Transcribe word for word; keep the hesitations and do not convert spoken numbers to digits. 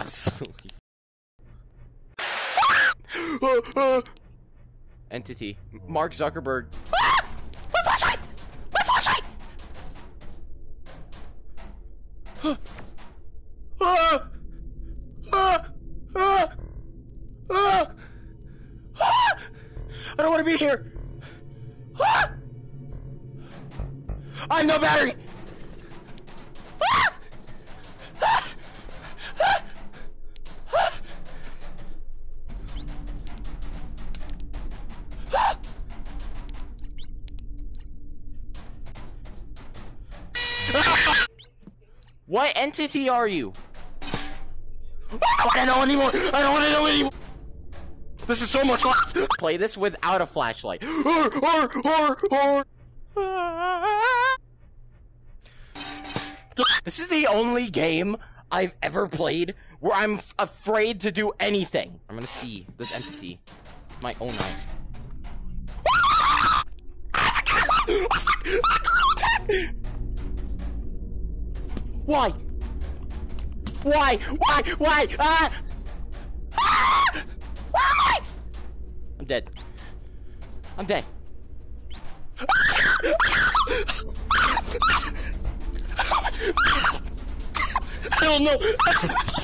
Absolutely. Entity. Mark Zuckerberg. Ah! My flashlight! My flashlight! Ah! Ah! Ah! Ah! Ah! I don't want to be here. Ah! I have no battery. Ah! Ah! Ah! Ah! What entity are you? I don't want to know anymore. I don't want to know anymore. This is so much fun. Play this without a flashlight. This is the only game I've ever played where I'm afraid to do anything. I'm gonna see this entity with my own eyes. Why? Why? Why? Why? Ah! Ah! Where am I? I'm dead. I'm dead. I don't know.